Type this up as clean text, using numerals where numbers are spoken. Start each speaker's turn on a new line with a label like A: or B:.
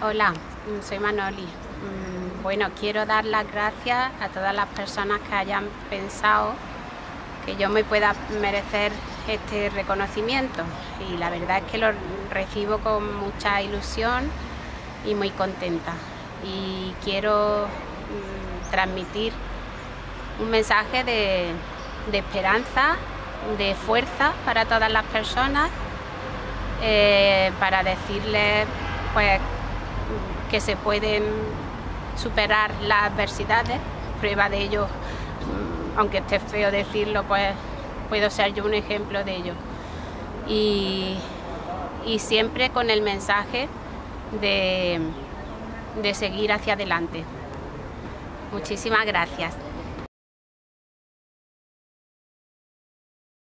A: Hola, soy Manoli. Bueno, quiero dar las gracias a todas las personas que hayan pensado que yo me pueda merecer este reconocimiento, y la verdad es que lo recibo con mucha ilusión y muy contenta, y quiero transmitir un mensaje de esperanza, de fuerza para todas las personas, para decirles pues que se pueden superar las adversidades. Prueba de ello, aunque esté feo decirlo, pues puedo ser yo un ejemplo de ello, y siempre con el mensaje de seguir hacia adelante. Muchísimas gracias.